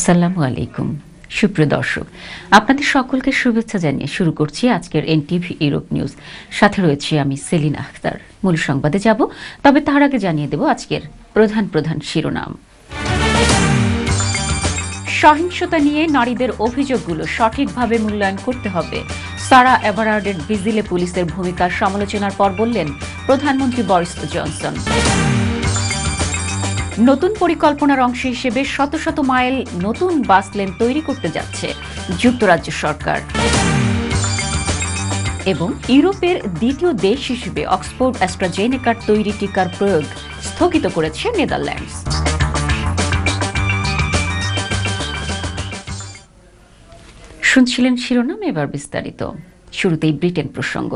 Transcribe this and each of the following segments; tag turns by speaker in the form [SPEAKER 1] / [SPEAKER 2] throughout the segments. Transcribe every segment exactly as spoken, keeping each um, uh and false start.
[SPEAKER 1] আসসালামু আলাইকুম সুপ্রিয় দর্শক, আপনাদের সকলকে শুভেচ্ছা জানিয়ে শুরু করছি আজকের এনটিভি ইউরোপ নিউজ। সাথে রয়েছে আমি সেলিনা আখতার। মূল সংবাদে যাব, তবে তার আগে জানিয়ে দেব আজকের প্রধান প্রধান শিরোনাম। সহিংসতা নিয়ে নারীদের অভিযোগগুলো সঠিকভাবে মূল্যায়ন করতে হবে। সারা এভারার্ডের ভিজিলে পুলিশের ভূমিকার সমালোচনার পর বললেন প্রধানমন্ত্রী বরিস জনসন। নতুন পরিকল্পনার অংশ হিসেবে শত শত মাইল নতুন বাস লেন তৈরি করতে যাচ্ছে যুক্তরাজ্য সরকার। এবং ইউরোপের দ্বিতীয় দেশ হিসেবে অক্সফোর্ড অ্যাস্ট্রাজেনেকার তৈরি টিকার প্রয়োগ স্থগিত করেছে নেদারল্যান্ডস। শুনছিলেন শিরোনাম, এবার বিস্তারিত। শুরুতেই ব্রিটেন প্রসঙ্গ।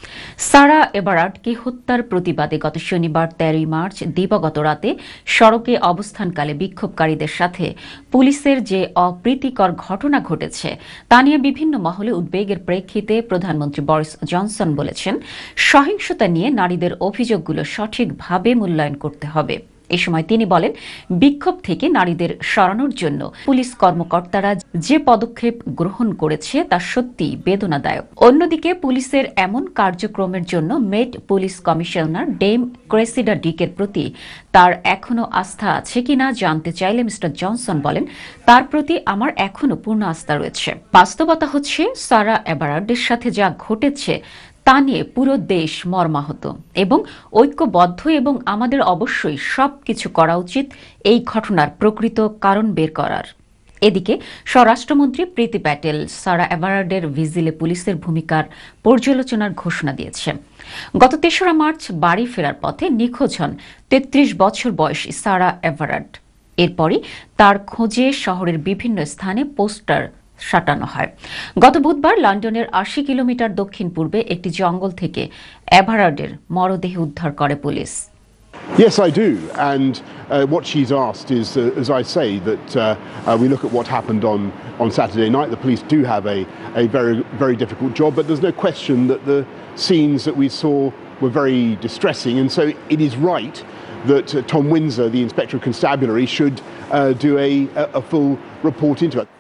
[SPEAKER 1] সারা এভারার্ডকে হত্যার প্রতিবাদে গত শনিবার তেরোই মার্চ দিবাগত রাতে সড়কে অবস্থানকালে বিক্ষোভকারীদের সাথে পুলিশের যে অপ্রীতিকর ঘটনা ঘটেছে তা নিয়ে বিভিন্ন মহলে উদ্বেগের প্রেক্ষিতে প্রধানমন্ত্রী বরিস জনসন বলেছেন, সহিংসতা নিয়ে নারীদের অভিযোগগুলো সঠিকভাবে মূল্যায়ন করতে হবে। এ সময় তিনি বলেন, বিক্ষোভ থেকে নারীদের সরানোর জন্য পুলিশ কর্মকর্তারা যে পদক্ষেপ গ্রহণ করেছে তা সত্যি বেদনাদায়ক। অন্যদিকে পুলিশের এমন কার্যক্রমের জন্য Met police commissioner dame Cressida ডিকের প্রতি তার এখনো আস্থা আছে কিনা জানতে চাইলে মিস্টার জনসন বলেন, তার প্রতি আমার এখনো পূর্ণ আস্থা রয়েছে। বাস্তবতা হচ্ছে, সারা এভারার্ডের সাথে যা ঘটেছে তা নিয়ে পুরো দেশ মর্মাহত এবং ঐক্যবদ্ধ, এবং আমাদের অবশ্যই সবকিছু করা উচিত এই ঘটনার প্রকৃত কারণ বের করার। এদিকে স্বরাষ্ট্রমন্ত্রী প্রীতি প্যাটেল সারা এভারার্ডের ভিজিলে পুলিশের ভূমিকার পর্যালোচনার ঘোষণা দিয়েছে। গত তেসরা মার্চ বাড়ি ফেরার পথে নিখোঁজ হন তেত্রিশ বছর বয়সী সারা এভারার্ড। এরপরই তার খোঁজে শহরের বিভিন্ন স্থানে পোস্টার সাটানো হয়। গত বুধবার লন্ডনের আশি কিলোমিটার দক্ষিণ পূর্বে একটি জঙ্গল থেকে এভারার্ডের মরদেহ উদ্ধার করে police.
[SPEAKER 2] Yes, I do. And uh, what she's asked is, uh, as I say, that uh, uh, we look at what happened on, on Saturday night. The police do have a, a very, very difficult job, but there's no question that the scenes that we saw were very distressing. And so it is right that uh, Tom Windsor, the Inspector of Constabulary, should uh, do a, a full report into it.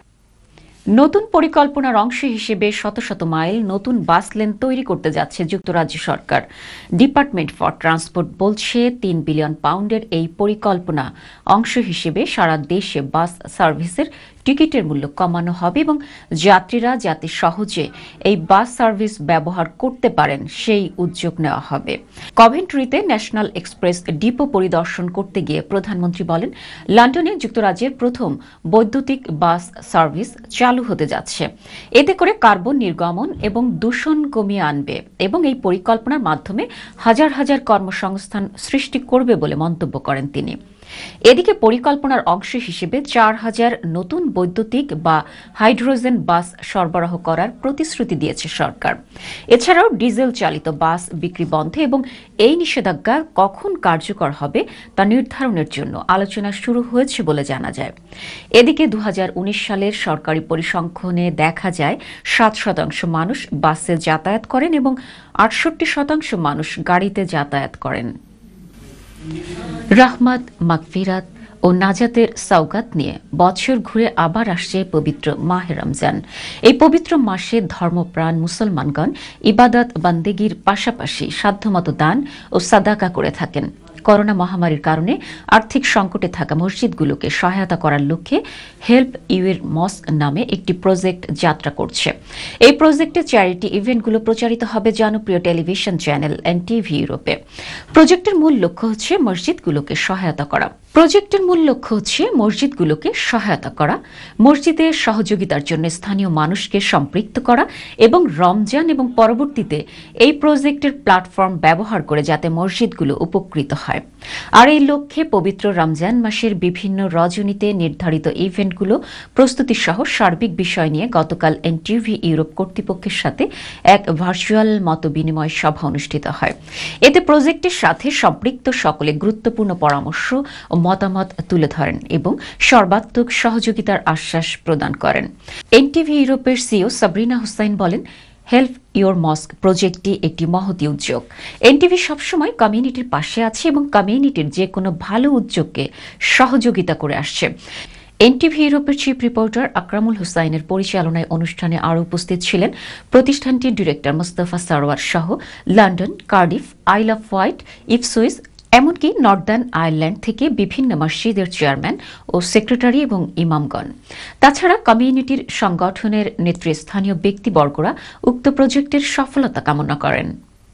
[SPEAKER 1] নতুন পরিকল্পনার অংশ হিসেবে শত শত mile নতুন বাস lane তৈরি করতে যাচ্ছে যুক্তরাজ্য সরকার। ডিপার্টমেন্ট ফর ট্রান্সপোর্ট বলছে, তিন বিলিয়ন পাউন্ডের এই পরিকল্পনা অংশ হিসেবে সারা দেশে বাস সার্ভিসের টিকিটের মূল্য কমানো হবে এবং যাত্রীরা যাতে সহজে এই বাস সার্ভিস ব্যবহার করতে পারেন সেই উদ্যোগ নেওয়া হবে। কভেন্ট্রিতে ন্যাশনাল এক্সপ্রেস ডিপো পরিদর্শন করতে গিয়ে প্রধানমন্ত্রী বলেন, লন্ডনে যুক্তরাজ্যের প্রথম বৈদ্যুতিক বাস সার্ভিস চালু হতে যাচ্ছে। এতে করে কার্বন নির্গমন এবং দূষণ কমিয়ে আনবে এবং এই পরিকল্পনার মাধ্যমে হাজার হাজার কর্মসংস্থান সৃষ্টি করবে বলে মন্তব্য করেন তিনি। এদিকে পরিকল্পনার অংশ হিসেবে চার হাজার নতুন বৈদ্যুতিক বা হাইড্রোজেন বাস সরবরাহ করার প্রতিশ্রুতি দিয়েছে সরকার। এছাড়াও ডিজেল চালিত বাস বিক্রি বন্ধে এবং এই নিষেধাজ্ঞা কখন কার্যকর হবে তা নির্ধারণের জন্য আলোচনা শুরু হয়েছে বলে জানা যায়। এদিকে দু হাজার উনিশ সালের সরকারি পরিসংখ্যানে দেখা যায়, সাত শতাংশ মানুষ বাসে যাতায়াত করেন এবং আটষট্টি শতাংশ মানুষ গাড়িতে যাতায়াত করেন। রাহমাত, মাগফিরাত ও নাজাতের সওগাত নিয়ে বছর ঘুরে আবার আসছে পবিত্র মাহে রমজান। এই পবিত্র মাসে ধর্মপ্রাণ মুসলমানগণ ইবাদত বান্দেগীর পাশাপাশি সাধ্যমতো দান ও সাদাকা করে থাকেন। করোনা মহামারীর কারণে আর্থিক সংকটে থাকা মসজিদগুলোকে সহায়তা করার লক্ষ্যে হেল্প ইউর মস্ক নামে একটি প্রজেক্ট যাত্রা করছে। এই প্রজেক্টে চ্যারিটি ইভেন্টগুলো প্রচারিত হবে জনপ্রিয় টেলিভিশন চ্যানেল এনটিভি ইউরোপে। প্রজেক্টের মূল লক্ষ্য হচ্ছে মসজিদগুলোকে সহায়তা করা প্রজেক্টের মূল লক্ষ্য হচ্ছে মসজিদগুলোকে সহায়তা করা, মসজিদে সহযোগিতার জন্য স্থানীয় মানুষকে সম্পৃক্ত করা এবং রমজান এবং পরবর্তীতে এই প্রজেক্টের প্ল্যাটফর্ম ব্যবহার করে যাতে মসজিদগুলো উপকৃত হয়। আর এই লক্ষ্যে পবিত্র রমজান মাসের বিভিন্ন রজনীতে নির্ধারিত ইভেন্টগুলো প্রস্তুতি সহ সার্বিক বিষয় নিয়ে গতকাল এনটিভি ইউরোপ কর্তৃপক্ষের সাথে এক ভার্চুয়াল মতবিনিময় সভা অনুষ্ঠিত হয়। এতে প্রজেক্টের সাথে সম্পৃক্ত সকলে গুরুত্বপূর্ণ পরামর্শ ও মতামত তুলে ধরেন এবং সর্বাত্মক সহযোগিতার আশ্বাস প্রদান করেন। এনটিভি ইউরোপের সিইও সাবরিনা হুসাইন বলেন, হেল্প ইউর মস্ক প্রজেক্টটি একটি মহতী উদ্যোগ। এনটিভি সবসময় কমিউনিটির পাশে আছে এবং কমিউনিটির যে কোনো ভালো উদ্যোগকে সহযোগিতা করে আসছে। এনটিভি ইউরোপের চিফ রিপোর্টার আকরামুল হুসাইনের পরিচালনায় অনুষ্ঠানে আরও উপস্থিত ছিলেন প্রতিষ্ঠানটির ডিরেক্টর মোস্তফা সারোয়ার সহ London, Cardiff, Isle of Wight, Ipswich, এমনকি নর্দার্ন আয়ারল্যান্ড থেকে বিভিন্ন মসজিদের চেয়ারম্যান ও সেক্রেটারি এবং ইমামগণ। তাছাড়া কমিউনিটির সংগঠনের নেতৃস্থানীয় ব্যক্তিবর্গরা উক্ত প্রজেক্টের সফলতা কামনা করেন।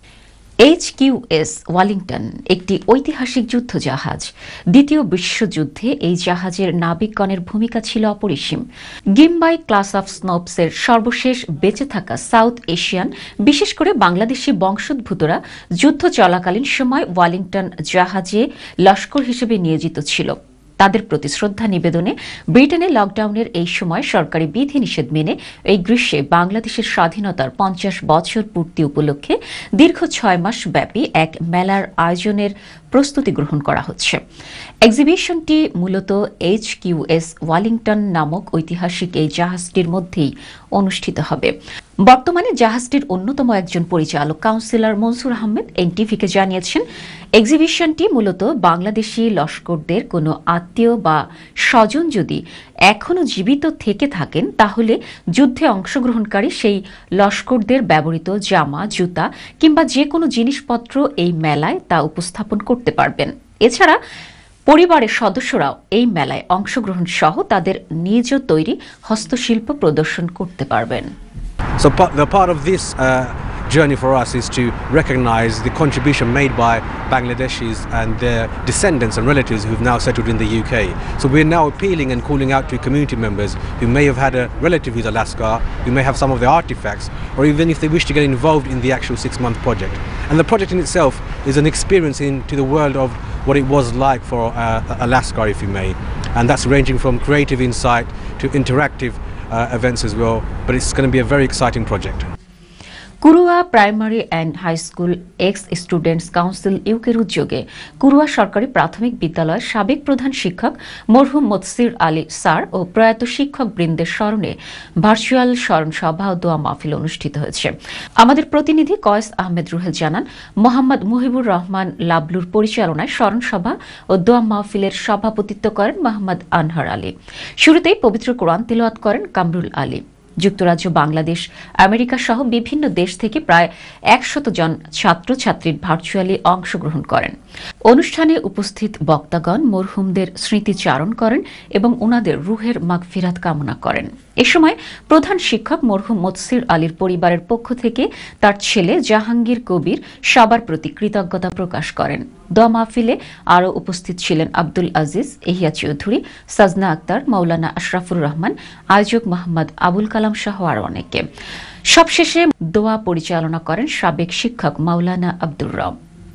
[SPEAKER 1] এইচকিউএস ওয়ালিংটন একটি ঐতিহাসিক যুদ্ধজাহাজ। দ্বিতীয় বিশ্বযুদ্ধে এই জাহাজের নাবিকগণের ভূমিকা ছিল অপরিসীম। গিম্বাই ক্লাস অফ স্নোপসের সর্বশেষ বেঁচে থাকা সাউথ এশিয়ান, বিশেষ করে বাংলাদেশি বংশোদ্ভূতরা যুদ্ধ চলাকালীন সময় ওয়ালিংটন জাহাজে লস্কর হিসেবে নিয়োজিত ছিল। তাদের প্রতি শ্রদ্ধা নিবেদনে ব্রিটেনে লকডাউনের এই সময় সরকারি বিধিনিষেধ মেনে এই গ্রীষ্মে বাংলাদেশের স্বাধীনতার পঞ্চাশ বছর পূর্তি উপলক্ষে দীর্ঘ ছয় মাস ব্যাপী এক মেলার আয়োজনের প্রস্তুতি গ্রহণ করা হচ্ছে। এক্সিবিশনটি মূলত এইচকিউএস ওয়ালিংটন নামক ঐতিহাসিক এই জাহাজটির মধ্যেই অনুষ্ঠিত হবে। বর্তমানে জাহাজটির অন্যতম একজন পরিচালক কাউন্সিলর মনসুর আহমেদ এনটিভিকে জানিয়েছেন, এক্সিবিশনটি মূলত বাংলাদেশি লস্করদের কোনো আত্মীয় বা স্বজন যদি এখনও জীবিত থেকে থাকেন, তাহলে যুদ্ধে অংশগ্রহণকারী সেই লস্করদের ব্যবহৃত জামা, জুতা কিংবা যে কোনো জিনিসপত্র এই মেলায় তা উপস্থাপন করতে পারবেন। এছাড়া পরিবারের সদস্যরাও এই মেলায় অংশগ্রহণ সহ তাদের নিজ তৈরি হস্তশিল্প প্রদর্শন করতে পারবেন।
[SPEAKER 3] So the part of this uh, journey for us is to recognize the contribution made by Bangladeshis and their descendants and relatives who've now settled in the U K. So we're now appealing and calling out to community members who may have had a relative who's a Lascar, who may have some of the artifacts, or even if they wish to get involved in the actual six-month project. And the project in itself is an experience into the world of what it was like for uh, a Lascar, if you may. And that's ranging from creative insight to interactive uh, events as well. But it's going to be a very exciting project.
[SPEAKER 1] Kurua primary and high school ex students council ইউকের উদ্যোগে কুরুয়া সরকারি প্রাথমিক বিদ্যালয়ের সাবেক প্রধান শিক্ষক মরহুম মোতসির Ali sir ও প্রয়াত শিক্ষক বৃন্দের স্মরণে ভার্চুয়াল স্মরণ সভা ও দোয়া মাহফিল অনুষ্ঠিত হয়েছে। আমাদের প্রতিনিধি কয়েস আহমেদ রুহেল জানান, মোহাম্মদ মুহিবুর রহমান লাবলুর পরিচালনায় স্মরণ সভা ও দোয়া মাহফিলের সভাপতিত্ব করেন মোহাম্মদ আনহার আলী। শুরুতেই পবিত্র কোরআন তিলাওয়াত করেন কামরুল আলী। যুক্তরাজ্য, বাংলাদেশ, আমেরিকা সহ বিভিন্ন দেশ থেকে প্রায় একশত জন ছাত্রছাত্রীর ভার্চুয়ালি অংশগ্রহণ করেন। অনুষ্ঠানে উপস্থিত বক্তাগণ মরহুমদের স্মৃতিচারণ করেন এবং ওনাদের রুহের মাগফিরাত কামনা করেন। এ সময় প্রধান শিক্ষক মরহুম মোতসির আলীর পরিবারের পক্ষ থেকে তার ছেলে জাহাঙ্গীর কবির সবার প্রতি কৃতজ্ঞতা প্রকাশ করেন। দোয়া মাহফিলে আরও উপস্থিত ছিলেন আব্দুল আজিজ, এহিয়া চৌধুরী, সাজনা আক্তার, মৌলানা আশরাফুর রহমান, আয়োজক মোহাম্মদ আবুল কালাম সহ আরও অনেকে। সবশেষে দোয়া পরিচালনা করেন সাবেক শিক্ষক মাওলানা আব্দুর রব।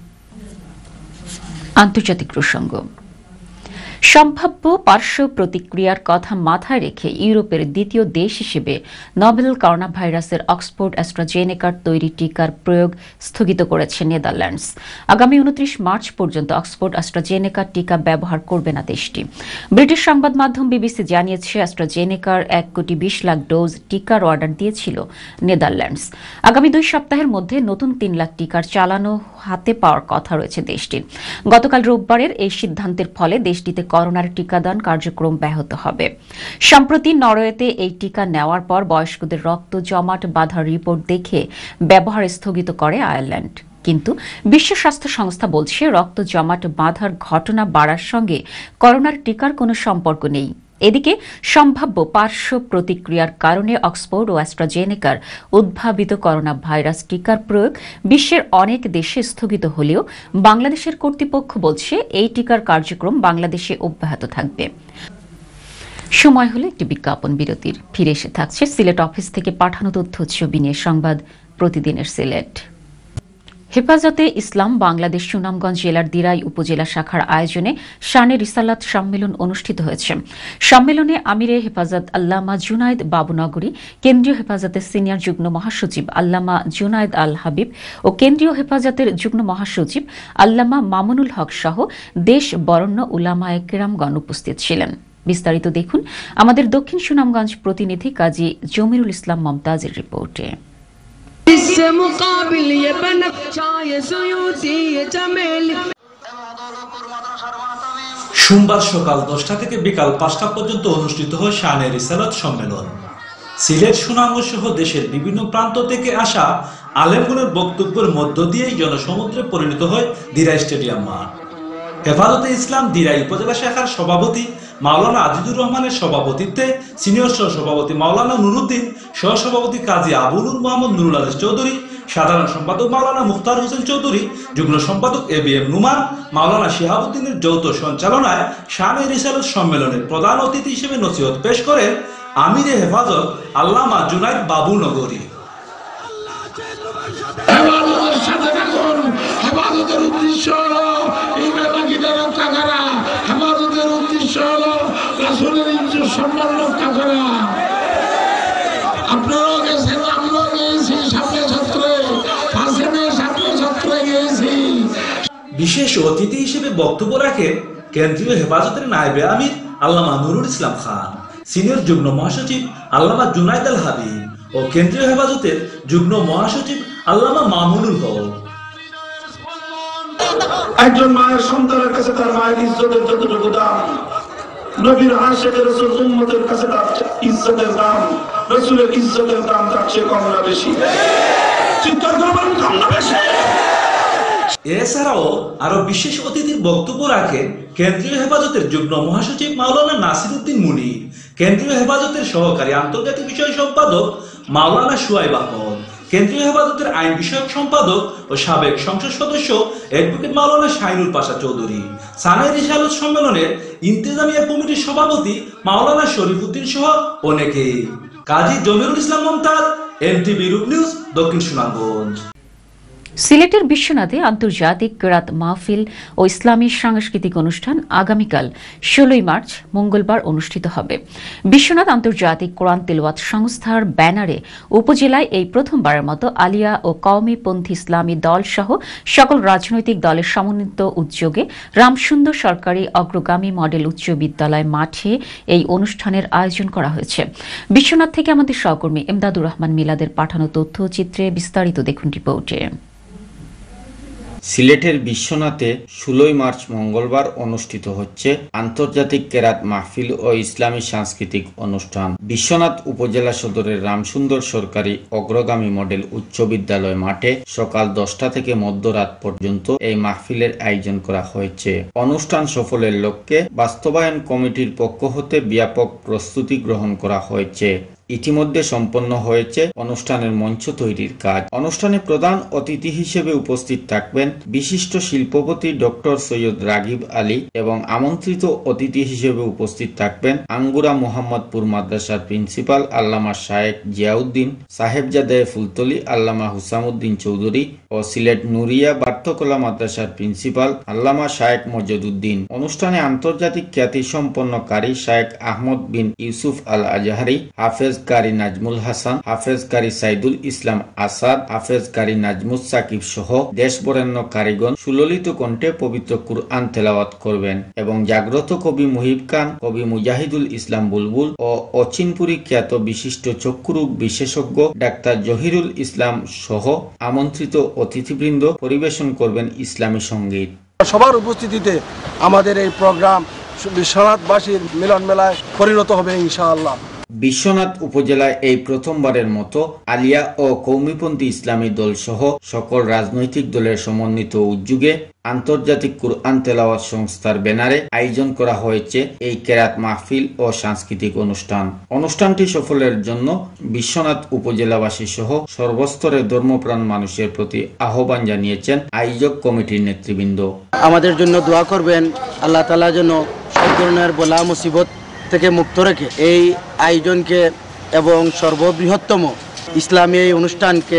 [SPEAKER 1] আন্তর্জাতিক প্রসঙ্গ। সম্ভাব্য পার্শ্ব প্রতিক্রিয়ার কথা মাথায় রেখে ইউরোপের দ্বিতীয় দেশ হিসেবে নভেল করোনা ভাইরাসের অক্সফোর্ড অ্যাস্ট্রাজেনেকার তৈরি টিকার প্রয়োগ স্থগিত করেছে নেদারল্যান্ডস। আগামী উনত্রিশ মার্চ পর্যন্ত অক্সফোর্ড অ্যাস্ট্রাজেনেকার টিকা ব্যবহার করবে না দেশটি। ব্রিটিশ সংবাদ মাধ্যম বিবিসি জানিয়েছে, অ্যাস্ট্রাজেনেকার এক কোটি বিশ লাখ ডোজ টিকার অর্ডার দিয়েছিল নেদারল্যান্ডস। আগামী দুই সপ্তাহের মধ্যে নতুন তিন লাখ টিকার চালানো হাতে পাওয়ার কথা রয়েছে দেশটির। গতকাল রোববারের এই সিদ্ধান্তের ফলে দেশটিতে করোনার টিকাদান কার্যক্রম ব্যাহত হবে। সম্প্রতি নরওয়েতে এই টিকা নেওয়ার পর বয়স্কদের রক্ত জমাট বাঁধার রিপোর্ট দেখে ব্যবহার স্থগিত করে আয়ারল্যান্ড। কিন্তু বিশ্ব স্বাস্থ্য সংস্থা বলছে, রক্ত জমাট বাঁধার ঘটনা বাড়ার সঙ্গে করোনার টিকার কোনো সম্পর্ক নেই। এদিকে সম্ভাব্য পার্শ্ব প্রতিক্রিয়ার কারণে অক্সফোর্ড ও অ্যাস্ট্রাজেনেকার উদ্ভাবিত করোনা ভাইরাস টিকার প্রয়োগ বিশ্বের অনেক দেশে স্থগিত হলেও বাংলাদেশের কর্তৃপক্ষ বলছে এই টিকার কার্যক্রম বাংলাদেশে অব্যাহত থাকবে। সময় হলো একটি বিজ্ঞাপন বিরতির। ফিরে এসে থাকছে সিলেট অফিস থেকে পাঠানো তথ্য ছবি নিয়ে সংবাদ প্রতিদিনের সিলেট। হেফাজতে ইসলাম বাংলাদেশ সুনামগঞ্জ জেলার দিরাই উপজেলা শাখার আয়োজনে শানে রিসালাত সম্মেলন অনুষ্ঠিত হয়েছে। সম্মেলনে আমিরে হেফাজত আল্লামা জুনায়েদ বাবুনগরী, কেন্দ্রীয় হেফাজতের সিনিয়র যুগ্ম মহাসচিব আল্লামা জুনায়েদ আল হাবিব ও কেন্দ্রীয় হেফাজতের যুগ্ম মহাসচিব আল্লামা মামুনুল হক সহ দেশ বরেণ্য উলামায়ে কেরামগণ উপস্থিত ছিলেন। বিস্তারিত দেখুন আমাদের দক্ষিণ সুনামগঞ্জ প্রতিনিধি কাজী জমিরুল ইসলাম মমতাজের রিপোর্টে।
[SPEAKER 4] সোমবার সকাল দশটা থেকে বিকাল পাঁচটা পর্যন্ত অনুষ্ঠিত হয় শানে রিসালাত সম্মেলন। সিলেট, সুনামগঞ্জ সহ দেশের বিভিন্ন প্রান্ত থেকে আসা আলেমগণের বক্তব্যের মধ্য দিয়েই জনসমুদ্রে পরিণত হয় দিরাই স্টেডিয়াম মাঠ। হেফাজতে ইসলাম দিরাই উপজেলা শাখার সভাপতি মাওলানা আজিজুর রহমানের সভাপতিত্বে সিনিয়র সহ সভাপতি মাওলানা নুরুদ্দিন, সহ সভাপতি কাজী আবুল মোহাম্মদ নুরুল আদিস চৌধুরী, সাধারণ সম্পাদক মাওলানা মুখতার হোসেন চৌধুরী, যুগ্ম সম্পাদক A B M Numan, Maulana শিহাবুদ্দিনের যৌথ সঞ্চালনায় শানে রিসালাত সম্মেলনের প্রধান অতিথি হিসেবে নসিহত পেশ করেন আমিরে হেফাজত আল্লামা জুনাইদ বাবু নগরী।
[SPEAKER 5] হেফাজতের উদ্দেশ্য হলো রক্ষা করা, হেফাজতের উদ্দেশ্য হলো রাসূলের ইজ্জত সম্মান রক্ষা করা। আপনারাও গেছেন, আমরাও গিয়েছি, সামনে ছাত্রে ফাঁসেনে সামনে ছাত্রে গিয়েছি।
[SPEAKER 4] বিশেষ অতিথি হিসেবে বক্তব্য রাখেন কেন্দ্রীয় হেফাজতের নায়েবে আমির আল্লামা নুরুল ইসলাম খান, সিনিয়র যুগ্ম মহাসচিব আল্লামা জুনাইদ আল হাবিব ও কেন্দ্রীয় হেফাজতের যুগ্ম মহাসচিব আল্লামা মামুনুল হক।
[SPEAKER 5] একজন মায়ের সন্তানের কাছে তার মায়ের ইজ্জতের যতটুকু দাম, নবীর আশিক রাসূল উম্মতের কাছে তার ইজ্জতের দাম, রাসূলের ইজ্জতের দাম তার চেয়ে কম না বেশি? চিন্তা করবেন, কম না বেশি?
[SPEAKER 4] এছাড়াও আরো বিশেষ অতিথির বক্তব্য রাখেন কেন্দ্রীয় হেফাজতের যুগ্ম মহাসচিব মাওলানা নাসিরউদ্দিন মুনির, কেন্দ্রীয় হেফাজতের সহকারী আন্তর্জাতিক বিষয় সম্পাদক মাওলানা শুয়াইব আহমদ, কেন্দ্রীয় হেফাজতের আইন বিষয়ক সম্পাদক ও সাবেক সংসদ সদস্য অ্যাডভোকেট মাওলানা শাহিনুল পাশা চৌধুরী, শানে রিসালাত সম্মেলনের ইন্তেজামিয়া কমিটির সভাপতি মাওলানা শরীফুদ্দিন সহ অনেকেই। কাজী জমিরুল ইসলাম মমতাজ, এম টিভি রূপ নিউজ, দক্ষিণ সুনামগঞ্জ।
[SPEAKER 1] সিলেটের বিশ্বনাথে আন্তর্জাতিক কেরাত মাহফিল ও ইসলামী সাংস্কৃতিক অনুষ্ঠান আগামীকাল ষোলোই মার্চ মঙ্গলবার অনুষ্ঠিত হবে। বিশ্বনাথ আন্তর্জাতিক কোরআন তেলাওয়াত সংস্থার ব্যানারে উপজেলায় এই প্রথমবারের মতো আলিয়া ও কওমিপন্থী ইসলামী দল সহ সকল রাজনৈতিক দলের সমন্বিত উদ্যোগে রামসুন্দর সরকারি অগ্রগামী মডেল উচ্চ বিদ্যালয় মাঠে এই অনুষ্ঠানের আয়োজন করা হয়েছে। বিশ্বনাথ থেকে আমাদের সহকর্মী এমদাদুর রহমান মিলাদের পাঠানো তথ্যচিত্রে বিস্তারিত দেখুন রিপোর্টে।
[SPEAKER 6] সিলেটের বিশ্বনাথে ষোলোই মার্চ মঙ্গলবার অনুষ্ঠিত হচ্ছে আন্তর্জাতিক কেরাত মাহফিল ও ইসলামী সাংস্কৃতিক অনুষ্ঠান। বিশ্বনাথ উপজেলা সদরের রামসুন্দর সরকারি অগ্রগামী মডেল উচ্চ বিদ্যালয় মাঠে সকাল দশটা থেকে মধ্যরাত পর্যন্ত এই মাহফিলের আয়োজন করা হয়েছে। অনুষ্ঠান সফলের লক্ষ্যে বাস্তবায়ন কমিটির পক্ষ হতে ব্যাপক প্রস্তুতি গ্রহণ করা হয়েছে। ইতিমধ্যে সম্পন্ন হয়েছে অনুষ্ঠানের মঞ্চ তৈরির কাজ। অনুষ্ঠানে প্রধান অতিথি হিসেবে উপস্থিত থাকবেন বিশিষ্ট শিল্পপতি ডক্টর সৈয়দ রাগিব আলী এবং আমন্ত্রিত অতিথি হিসেবে উপস্থিত থাকবেন আঙ্গুরা মোহাম্মদপুর মাদ্রাসার প্রিন্সিপাল আল্লামা শায়েখ জিয়াউদ্দিন, সাহেবজাদে ফুলতলি আল্লামা হুসামউদ্দিন চৌধুরী ও সিলেট নুরিয়া বার্থকলা মাদ্রাসার প্রিন্সিপাল আল্লামা শায়েখ মজিদউদ্দিন। অনুষ্ঠানে আন্তর্জাতিক খ্যাতিসম্পন্ন কারি শায়েখ আহমদ বিন ইউসুফ আল আজহারি, হাফেজ কারি নাজমুল হাসান, হাফেজ কারি সাইদুল ইসলাম আসাদ, হাফেজ কারি নাজমুস সাকিব সহ দেশ বরেণ্য কারিগণ সুললিত কণ্ঠে পবিত্র কুরআন তেলাওয়াত করবেন এবং জাগ্রত কবি মুহিব খান, কবি মুজাহিদুল ইসলাম বুলবুল ও অচিনপুরী খ্যাত বিশিষ্ট চক্ষুরোগ বিশেষজ্ঞ ডাক্তার জহিরুল ইসলাম সহ আমন্ত্রিত অতিথিবৃন্দ পরিবেশন করবেন ইসলামী সঙ্গীত।
[SPEAKER 7] সবার উপস্থিতিতে আমাদের এই প্রোগ্রাম বিশ্বনাথবাসীর মিলন মেলায় পরিণত হবে ইনশাআল্লাহ।
[SPEAKER 6] বিশ্বনাথ উপজেলায় এই প্রথমবারের মতো আলিয়া ও কওমিপন্থী ইসলামী দল সহ সকল রাজনৈতিক দলের সমন্বিত উদ্যোগে আন্তর্জাতিক কুরআন তেলাওয়াত সংস্থার ব্যানারে আয়োজন করা হয়েছে এই কেরাত মাহফিল ও সাংস্কৃতিক অনুষ্ঠান। অনুষ্ঠানটি সফলের জন্য বিশ্বনাথ উপজেলাবাসী সহ সর্বস্তরের ধর্মপ্রাণ মানুষের প্রতি আহ্বান জানিয়েছেন আয়োজক কমিটির নেতৃবৃন্দ।
[SPEAKER 8] আমাদের জন্য দোয়া করবেন, আল্লাহ তাআলা যেন সব ধরনের বলা মুসিবত থেকে মুক্ত রেখে এই আয়োজনকে এবং সর্ববৃহত্তম ইসলামী এই অনুষ্ঠানকে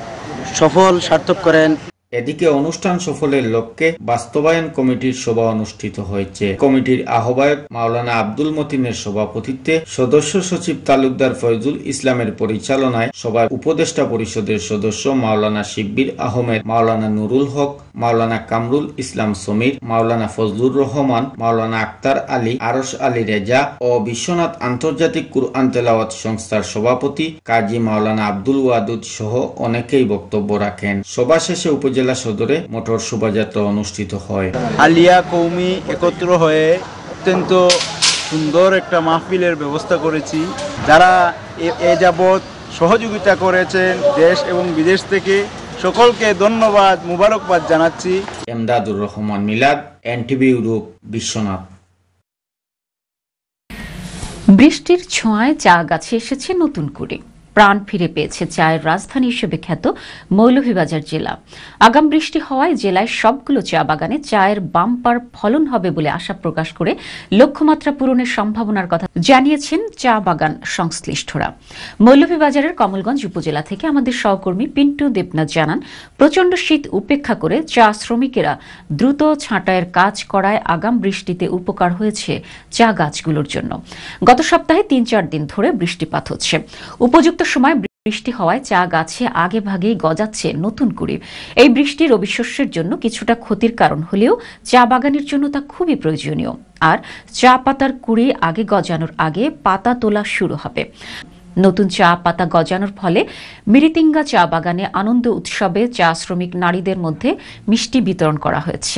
[SPEAKER 8] সফল সার্থক করেন।
[SPEAKER 6] এদিকে অনুষ্ঠান সফলের লক্ষ্যে বাস্তবায়ন কমিটির সভা অনুষ্ঠিত হয়েছে। কমিটির আহ্বায়ক মাওলানা আব্দুল মতিনের সভাপতিত্বে সদস্য সচিব তালুকদার ফয়জুল ইসলামের পরিচালনায় সভায় উপদেষ্টা পরিষদের সদস্য মাওলানা শিব্বির আহমেদ, মাওলানা নুরুল হক, মাওলানা কামরুল ইসলাম সমীর, মাওলানা ফজলুর রহমান, মাওলানা আক্তার আলী, আরশ আলী রেজা ও বিশ্বনাথ আন্তর্জাতিক কুরআন তেলাওয়াত সংস্থার সভাপতি কাজী মাওলানা আব্দুল ওয়াদুদ সহ অনেকেই বক্তব্য রাখেন। সভা শেষে উপজেলা সদরে মোটর শোভাযাত্রা অনুষ্ঠিত হয়।
[SPEAKER 8] আলিয়া কওমি একত্র হয়ে
[SPEAKER 9] অত্যন্ত সুন্দর একটা মাহফিলের ব্যবস্থা করেছি। যারা এ যাবৎ সহযোগিতা করেছেন দেশ এবং বিদেশ থেকে সকলকে ধন্যবাদ, মুবারকবাদ জানাচ্ছি।
[SPEAKER 6] এমদাদুর রহমান মিলাদ, এনটিভি ইউরোপ, বিশ্বনাথ।
[SPEAKER 1] বৃষ্টির ছোঁয়ায় চা গাছে এসেছে নতুন কুড়ি। প্রাণ ফিরে পেয়েছে চায়ের রাজধানী হিসেবে খ্যাত মৌলভীবাজার জেলা। আগাম বৃষ্টি হওয়ায় জেলায় সবগুলো চা বাগানে চায়ের বাম্পার ফলন হবে বলে আশা প্রকাশ করে লক্ষ্যমাত্রা পূরণের সম্ভাবনার কথা জানিয়েছেন চা বাগান সংশ্লিষ্টরা। মৌলভীবাজারের কমলগঞ্জ উপজেলা থেকে আমাদের সহকর্মী পিন্টু দেবনাথ জানান, প্রচণ্ড শীত উপেক্ষা করে চা শ্রমিকেরা দ্রুত ছাঁটাইয়ের কাজ করায় আগাম বৃষ্টিতে উপকার হয়েছে চা গাছগুলোর জন্য। গত সপ্তাহে তিন চার দিন ধরে বৃষ্টিপাত হচ্ছে। উপযুক্ত সময় বৃষ্টি হওয়ায় চা গাছে আগে ভাগেই গজাচ্ছে নতুন কুড়ি। এই বৃষ্টি রবি শস্যের জন্য কিছুটা ক্ষতির কারণ হলেও চা বাগানের জন্য তা খুবই প্রয়োজনীয়। আর চা পাতার কুড়ি আগে গজানোর আগে পাতা তোলা শুরু হবে। নতুন চা পাতা গজানোর ফলে মিরিতিঙ্গা চা বাগানে আনন্দ উৎসবে চা শ্রমিক নারীদের মধ্যে মিষ্টি বিতরণ করা হয়েছে।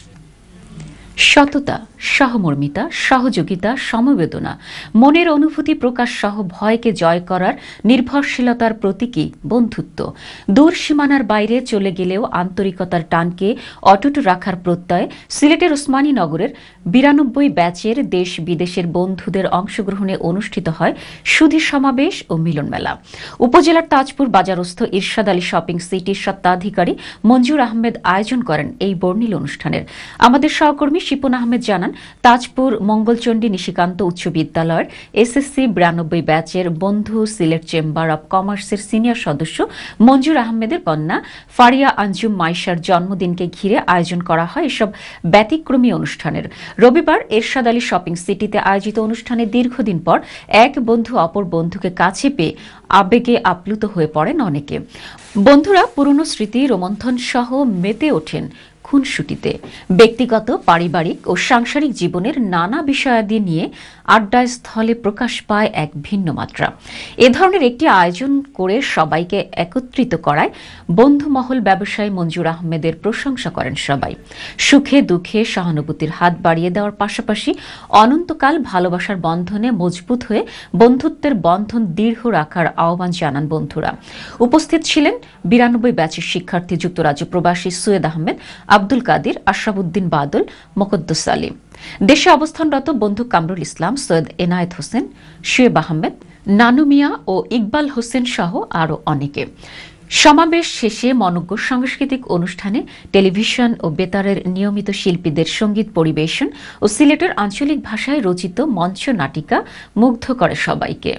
[SPEAKER 1] সততা, সহমর্মিতা, সহযোগিতা, সমবেদনা, মনের অনুভূতি প্রকাশ সহ ভয়কে জয় করার নির্ভরশীলতার প্রতীকী বন্ধুত্ব। দূর সীমানার বাইরে চলে গেলেও আন্তরিকতার টানকে অটুট রাখার প্রত্যয় সিলেটের ওসমানী নগরের বিরানব্বই ব্যাচের দেশ বিদেশের বন্ধুদের অংশগ্রহণে অনুষ্ঠিত হয় সুধী সমাবেশ ও মিলন মেলা। উপজেলার তাজপুর বাজারস্থ ইরশাদ আলী শপিং সিটির স্বত্বাধিকারী মঞ্জুর আহমেদ আয়োজন করেন এই বর্ণিল অনুষ্ঠানের। আমাদের সহকর্মী শিপন আহমেদ জানান, তাজপুর মঙ্গলচণ্ডী নিশিকান্ত উচ্চ বিদ্যালয়ের এসএসসি বিরানব্বই ব্যাচের বন্ধু সিলেট চেম্বার অব কমার্সের সিনিয়র সদস্য মঞ্জুর আহমেদের কন্যা ফারিয়া আঞ্জুম মাইশার জন্মদিনকে ঘিরে আয়োজন করা হয় এসব ব্যতিক্রমী অনুষ্ঠানের। রবিবার এরশাদ আলী শপিং সিটিতে আয়োজিত অনুষ্ঠানে দীর্ঘদিন পর এক বন্ধু অপর বন্ধুকে কাছে পেয়ে আবেগে আপ্লুত হয়ে পড়েন অনেকে। বন্ধুরা পুরনো স্মৃতি রোমন্থন সহ মেতে ওঠেন খুনসুটিতে। ব্যক্তিগত, পারিবারিক ও সাংসারিক জীবনের নানা বিষয়াদি নিয়ে আড্ডা স্থলে প্রকাশ পায় এক ভিন্ন মাত্রা। এ ধরনের একটি আয়োজন করে সবাইকে একত্রিত করায় বন্ধুমহল ব্যবসায়ী মঞ্জুর আহমেদের প্রশংসা করেন সবাই। সুখে দুঃখে সহানুভূতির হাত বাড়িয়ে দেওয়ার পাশাপাশি অনন্তকাল ভালোবাসার বন্ধনে মজবুত হয়ে বন্ধুত্বের বন্ধন দৃঢ় রাখার আহ্বান জানান বন্ধুরা। উপস্থিত ছিলেন বিরানব্বই ব্যাচের শিক্ষার্থী যুক্তরাজ্য প্রবাসী সৈয়দ আহমেদ, আব্দুল কাদির, আশরাফুদ্দিন বাদল, মোকদ্দুস আলী। দেশে অবস্থানরত বন্ধু কামরুল ইসলাম, সৈয়দ এনায়েত হোসেন, শুয়েব আহমেদ, নানু মিয়া ও ইকবাল হোসেন সহ আরও অনেকে। সমাবেশ শেষে মনোজ্ঞ সাংস্কৃতিক অনুষ্ঠানে টেলিভিশন ও বেতারের নিয়মিত শিল্পীদের সঙ্গীত পরিবেশন ও সিলেটের আঞ্চলিক ভাষায় রচিত মঞ্চ নাটিকা মুগ্ধ করে সবাইকে।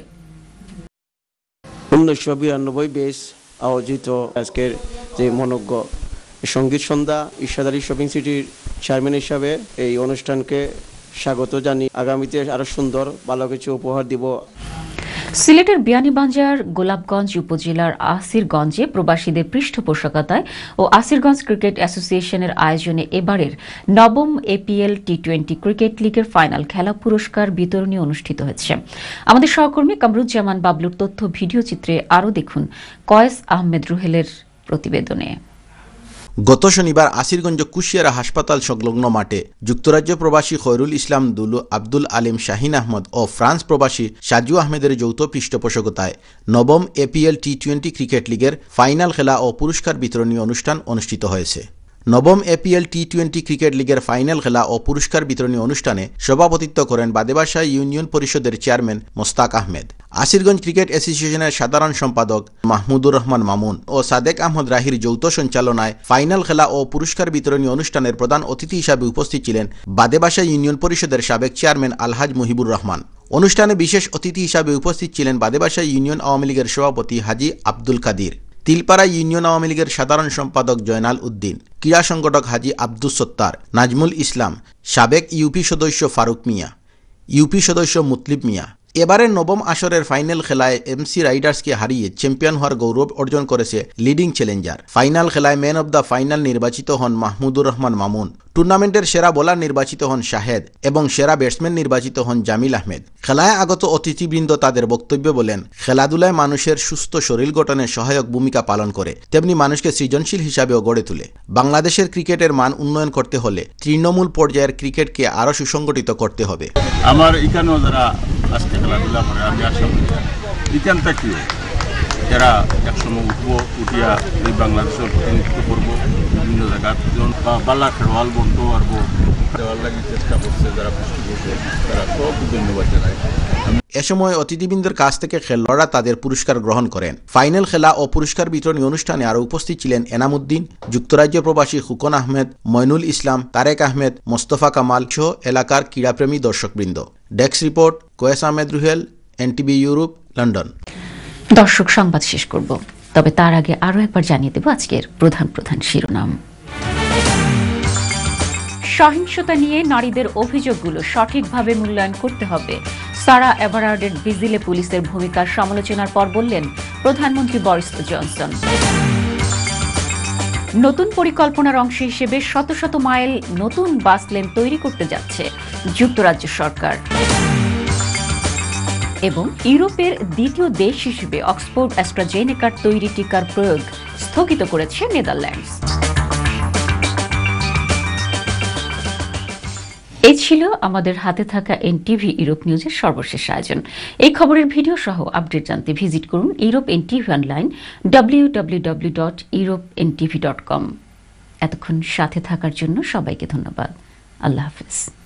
[SPEAKER 10] উনিশশো বিরানব্বই বেস আয়োজিত আজকের যে মনোজ্ঞ সঙ্গীত সন্ধ্যা, ইরশাদ আলী শপিং সিটির চেয়ারম্যান হিসাবে এই অনুষ্ঠানকে স্বাগত জানি। আগামীতে আরো সুন্দর ভালো কিছু উপহার দিব।
[SPEAKER 1] সিলেটের বিয়ানীবাজার গোলাপগঞ্জ উপজেলার আসিরগঞ্জে প্রবাসীদের পৃষ্ঠপোষকতায় ও আসিরগঞ্জ ক্রিকেট অ্যাসোসিয়েশনের আয়োজনে এবারের নবম এপিএল টি টোয়েন্টি ক্রিকেট লিগের ফাইনাল খেলা পুরস্কার বিতরণী অনুষ্ঠিত হয়েছে। আমাদের সহকর্মী কামরুজ্জামান বাবলুর তথ্য ভিডিও চিত্রে আরও দেখুন কয়েস আহমেদ রুহেলের প্রতিবেদনে।
[SPEAKER 11] গত শনিবার আসিরগঞ্জ কুশিয়ারা হাসপাতাল সংলগ্ন মাঠে যুক্তরাজ্য প্রবাসী খয়রুল ইসলাম দুলু, আব্দুল আলিম শাহিন আহমদ ও ফ্রান্স প্রবাসী সাজু আহমেদের যৌথ পৃষ্ঠপোষকতায় নবম এপিএল টি টোয়েন্টি ক্রিকেট লিগের ফাইনাল খেলা ও পুরস্কার বিতরণী অনুষ্ঠান অনুষ্ঠিত হয়েছে। নবম এপিএল টি টোয়েন্টি ক্রিকেট লিগের ফাইনাল খেলা ও পুরস্কার বিতরণী অনুষ্ঠানে সভাপতিত্ব করেন বাদেবাসা ইউনিয়ন পরিষদের চেয়ারম্যান মোস্তাক আহমেদ, আসিরগঞ্জ ক্রিকেট অ্যাসোসিয়েশনের সাধারণ সম্পাদক মাহমুদুর রহমান মামুন ও সাদেক আহমদ রাহির যৌথ সঞ্চালনায় ফাইনাল খেলা ও পুরস্কার বিতরণী অনুষ্ঠানের প্রধান অতিথি হিসাবে উপস্থিত ছিলেন বাদেবাসা ইউনিয়ন পরিষদের সাবেক চেয়ারম্যান আলহাজ মুহিবুর রহমান। অনুষ্ঠানে বিশেষ অতিথি হিসাবে উপস্থিত ছিলেন বাদেবাসা ইউনিয়ন আওয়ামী লীগের সভাপতি হাজি আব্দুল কাদির, তিলপাড়া ইউনিয়ন আওয়ামী লীগের সাধারণ সম্পাদক জয়নাল উদ্দিন, ক্রীড়া সংগঠক হাজি আব্দুস সত্তার, নাজমুল ইসলাম, সাবেক ইউপি সদস্য ফারুক মিয়া, ইউপি সদস্য মুতলিব মিয়া, এবারের নবম আসরের ফাইনাল খেলায় এমসি রাইডার্সকে হারিয়ে চ্যাম্পিয়ন হওয়ার গৌরব অর্জন করেছে লিডিং চ্যালেঞ্জার। ফাইনাল খেলায় ম্যান অব দ্য ফাইনাল নির্বাচিত হন মাহমুদুর রহমান মামুন। টুর্নামেন্টের সেরা বোলার নির্বাচিত হন শাহেদ এবং সেরা ব্যাটসম্যান নির্বাচিত হন জামিল আহমেদ। খেলায় আগত অতিথিবৃন্দ তাদের বক্তব্যে বলেন, খেলাধুলায় মানুষের সুস্থ শরীর গঠনে সহায়ক ভূমিকা পালন করে, তেমনি মানুষকে সৃজনশীল হিসাবেও গড়ে তোলে। বাংলাদেশের ক্রিকেটের মান উন্নয়ন করতে হলে তৃণমূল পর্যায়ের ক্রিকেটকে আরও সুসংগঠিত করতে হবে।
[SPEAKER 12] আমার এখানেও যারা আজকে খেলাধুলা করে আমি আশা করি এখান থেকে যারা একসময় উঠবো উঠিয়া এই বাংলাদেশের প্রতিনিধিত্ব করবো বিভিন্ন জায়গায় বাল্লা খেলোয়াল বলতে পারবো দেওয়ার লাগে চেষ্টা করছে যারা পুষ্টি করছে তারা সব ধন্যবাদ জানায়।
[SPEAKER 11] এ সময় অতিথিবৃন্দের কাছ থেকে খেলোয়াড়রা তাদের পুরস্কার গ্রহণ করেন। ফাইনাল খেলা ও পুরস্কার বিতরণী অনুষ্ঠানে আরও উপস্থিত ছিলেন এনামুদ্দিন, যুক্তরাজ্য প্রবাসী খুকন আহমেদ, ময়নুল ইসলাম, তারেক আহমেদ, মোস্তফা কামাল সহ এলাকার ক্রীড়াপ্রেমী দর্শকবৃন্দ। Desk report, Koyes Ahmed Ruhel, NTV Europe, London.
[SPEAKER 1] দর্শক, সংবাদ শেষ করব, তবে তার আগে আরও একবার জানিয়ে দেব আজকের প্রধান প্রধান শিরোনাম। সহিংসতা নিয়ে নারীদের অভিযোগগুলো সঠিকভাবে মূল্যায়ন করতে হবে। সারা এভারার্ডের ভিজিলে পুলিশের ভূমিকার সমালোচনার পর বললেন প্রধানমন্ত্রী বরিস জনসন। নতুন পরিকল্পনার অংশ হিসেবে শত শত মাইল নতুন বাস লেন তৈরি করতে যাচ্ছে যুক্তরাজ্য সরকার। এবং ইউরোপের দ্বিতীয় দেশ হিসেবে অক্সফোর্ড অ্যাস্ট্রাজেনেকার তৈরি টিকার প্রয়োগ স্থগিত করেছে নেদারল্যান্ডস। এই ছিল আমাদের হাতে থাকা এনটিভি ইউরোপ নিউজের সর্বশেষ আয়োজন। এই খবরের ভিডিও সহ আপডেট জানতে ভিজিট করুন Europe NTV online W W W dot Europe NTV dot com. এতক্ষণ সাথে থাকার জন্য সবাইকে ধন্যবাদ। আল্লাহ হাফেজ।